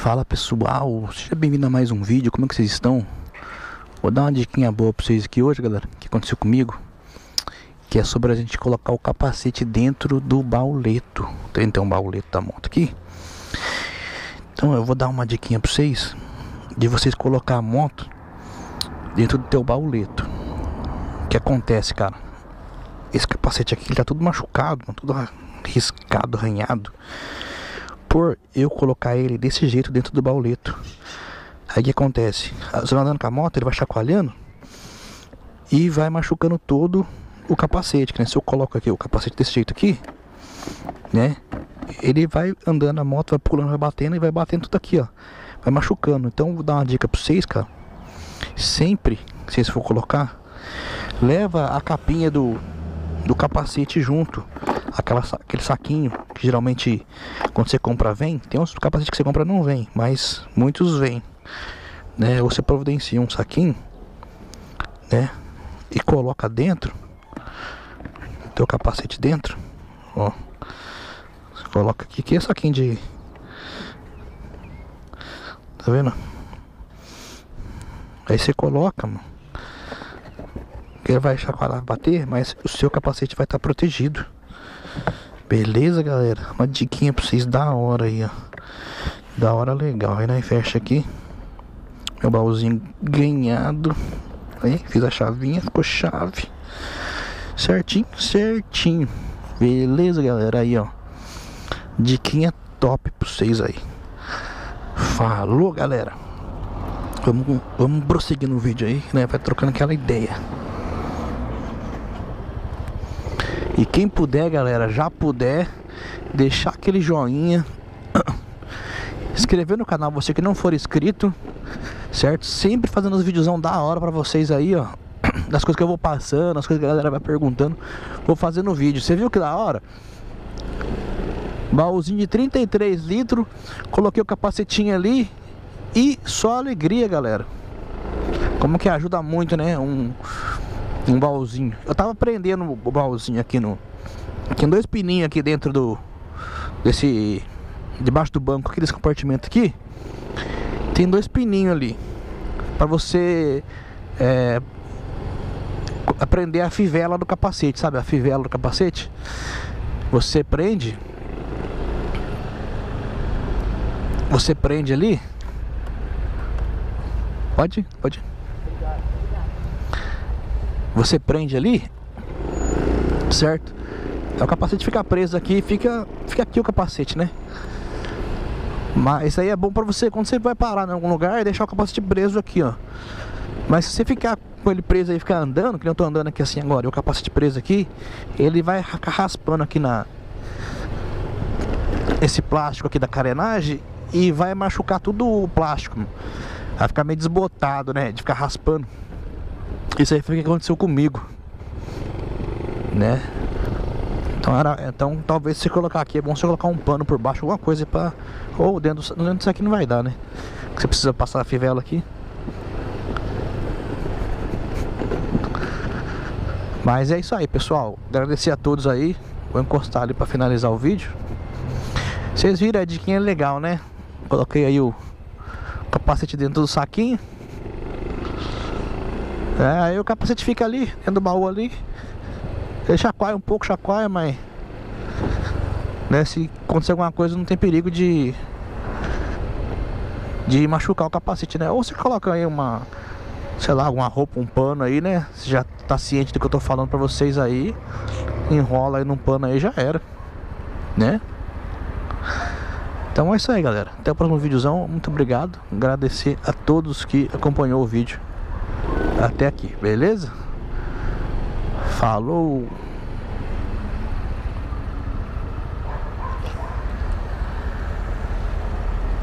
Fala pessoal, seja bem-vindo a mais um vídeo. Como é que vocês estão? Vou dar uma diquinha boa pra vocês aqui hoje, galera, que aconteceu comigo, que é sobre a gente colocar o capacete dentro do bauleto. Tem um bauleto da moto aqui. Então eu vou dar uma diquinha pra vocês, de vocês colocar a moto dentro do teu bauleto. O que acontece, cara? Esse capacete aqui, ele tá tudo machucado, tudo riscado, arranhado, por eu colocar ele desse jeito dentro do bauleto. Aí o que acontece? Você vai andando com a moto, ele vai chacoalhando e vai machucando todo o capacete, né? Se eu coloco aqui o capacete desse jeito aqui, né, ele vai andando, a moto vai pulando, vai batendo e vai batendo tudo aqui, ó, vai machucando. Então vou dar uma dica pra vocês, cara. Sempre que vocês for colocar, leva a capinha do capacete junto, aquele saquinho que geralmente quando você compra vem. Tem uns capacetes que você compra não vem, mas muitos vem, né? Você providencia um saquinho, né, e coloca dentro teu capacete dentro, ó. Você coloca aqui, que é saquinho de, tá vendo? Aí você coloca, mano, que ele vai chacoalhar, bater, mas o seu capacete vai estar protegido. Beleza, galera? Uma diquinha pra vocês da hora aí, ó. Da hora, legal. Aí nós fecha aqui meu baúzinho ganhado. Aí fiz a chavinha, ficou chave certinho, certinho. Beleza, galera? Aí, ó, diquinha top pra vocês aí. Falou, galera. Vamos prosseguir no vídeo aí, né? Vai trocando aquela ideia. E quem puder, galera, já puder, deixar aquele joinha, inscrever no canal, você que não for inscrito, certo? Sempre fazendo os videozão da hora pra vocês aí, ó, das coisas que eu vou passando, as coisas que a galera vai perguntando, vou fazendo no vídeo. Você viu que da hora? Baúzinho de 33 litros, coloquei o capacetinho ali e só alegria, galera. Como que ajuda muito, né? Um baúzinho. Eu tava prendendo o baúzinho aqui tem dois pininhos aqui dentro debaixo do banco aqui, desse compartimento aqui. Tem dois pininhos ali pra você prender a fivela do capacete, sabe? A fivela do capacete. Você prende ali. Pode. Você prende ali, certo? Aí o capacete fica preso aqui, fica aqui o capacete, né? Mas isso aí é bom pra você quando você vai parar em algum lugar e deixar o capacete preso aqui, ó. Mas se você ficar com ele preso aí, ficar andando, que nem eu tô andando aqui assim agora, e o capacete preso aqui, ele vai ficar raspando aqui esse plástico aqui da carenagem e vai machucar tudo o plástico. Vai ficar meio desbotado, né? De ficar raspando. Isso aí foi o que aconteceu comigo, né? Então talvez se colocar aqui, é bom você colocar um pano por baixo, alguma coisa pra... Ou dentro disso aqui não vai dar, né? Você precisa passar a fivela aqui. Mas é isso aí, pessoal. Agradecer a todos aí. Vou encostar ali pra finalizar o vídeo. Vocês viram a diquinha legal, né? Coloquei aí o capacete dentro do saquinho. Aí o capacete fica ali, dentro do baú ali. Ele chacoalha um pouco, mas, né, se acontecer alguma coisa não tem perigo de machucar o capacete, né? Ou você coloca aí sei lá, alguma roupa, um pano aí, né? Você já tá ciente do que eu tô falando pra vocês aí. Enrola aí num pano aí, já era, né? Então é isso aí, galera. Até o próximo videozão. Muito obrigado. Agradecer a todos que acompanhou o vídeo até aqui, beleza? Falou!